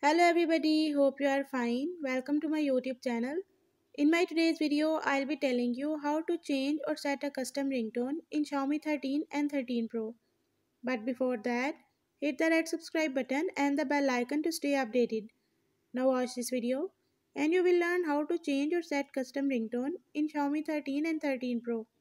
Hello everybody, hope you are fine. Welcome to my YouTube channel. In my today's video, I'll be telling you how to change or set a custom ringtone in Xiaomi 13 and 13 Pro. But before that, hit the red subscribe button and the bell icon to stay updated. Now watch this video and you will learn how to change or set custom ringtone in Xiaomi 13 and 13 Pro.